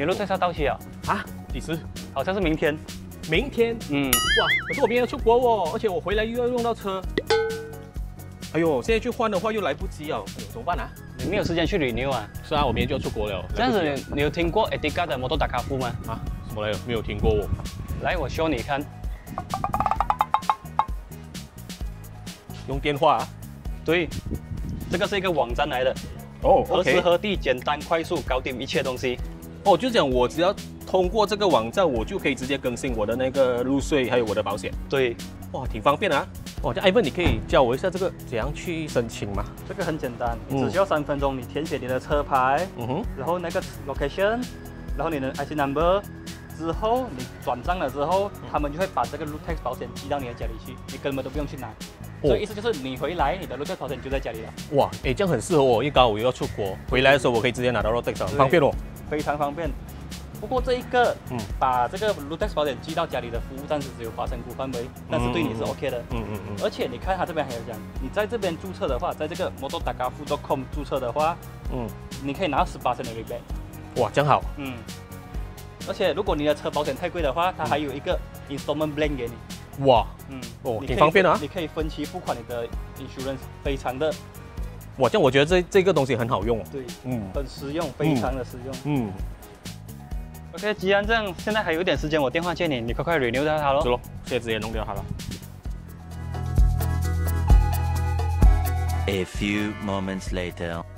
路特要到期了啊？几时？ 好像是明天。 明天？哇，可是我明天要出国哦，而且我回来又要用到车。哎呦，现在去换的话又来不及哦，哎呦，怎么办啊？ 你没有时间去renew啊？ 是啊，我明天就要出国了。 这样子你有听过 Etika 的摩托打卡夫吗？ 啊，什么来着？没有听过哦。 来，我 show 你看。 用电话啊？ 对，这个是一个网站来的。 哦何时何地简单快速搞定一切东西。 哦，就讲我只要通过这个网站，我就可以直接更新我的那个入税还有我的保险。 对， 哇，挺方便的啊。哇，这 Ivan 你可以教我一下这个怎样去申请吗？ 这个很简单，只需要3分钟，你填写你的车牌，然后那个 location， 然后你的 IC number， 之后你转账了之后，他们就会把这个 Road Tax 保险寄到你的家里去，你根本都不用去拿。所以意思就是你回来，你的 Road Tax 保险就在家里了。 哇，哎，这样很适合我，因为刚好我又要出国，回来的时候我可以直接拿到 Road Tax， 很方便哦。 非常方便。不过这一个，把这个 Road Tax 保险寄到家里的服务暂时只有华城谷范围，但是对你是 OK 的。而且你看他这边还有讲，你在这边注册的话，在这个 motordakafu.com 注册的话，你可以拿到18%的 rebate。 哇，这样好。 而且如果你的车保险太贵的话，它还有一个 installment plan 给你。 哇，哦，挺方便的啊。 你可以分期付款你的 insurance， 非常的。 哇，这样我觉得这个东西很好用。 对，很实用，非常的实用。 OK， 既然这样，现在还有一点时间，我电话借你，你快快 renew 掉它咯。 是咯，现在直接弄掉它了。 A few moments later.